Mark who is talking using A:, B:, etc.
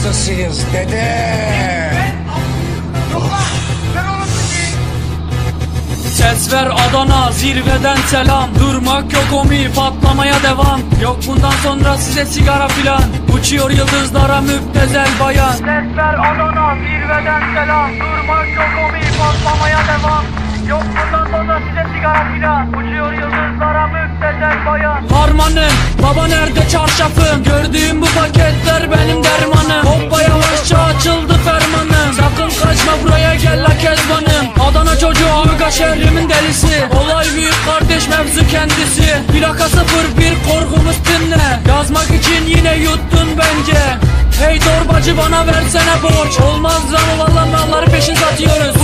A: hastasıyız dede.
B: Ses ver Adana, zirveden selam. Durmak yok omi, patlamaya devam. Yok bundan sonra size sigara filan. Uçuyor yıldızlara müptezel bayan. Ses ver Adana, zirveden selam. Durmak yok omi, patlamaya devam. Yok bundan sonra size sigara filan. Uçuyor yıldızlara müptezel bayan. Harmanım, baba nerede çarşafım? Gördüğüm bu paketler benim dermanım. Hoppa yavaşça açıldı fermanım. Sakın kaçma buraya gel la kezbanım. Adana çocuğu Avga şehrimin delisi. Olay büyük kardeş, mevzu kendisi. Plaka 01 korkumuz dinle. Yazmak için yine yuttun bence. Hey torbacı bana versene borç. Olmaz lan valla malları peşin satıyoruz.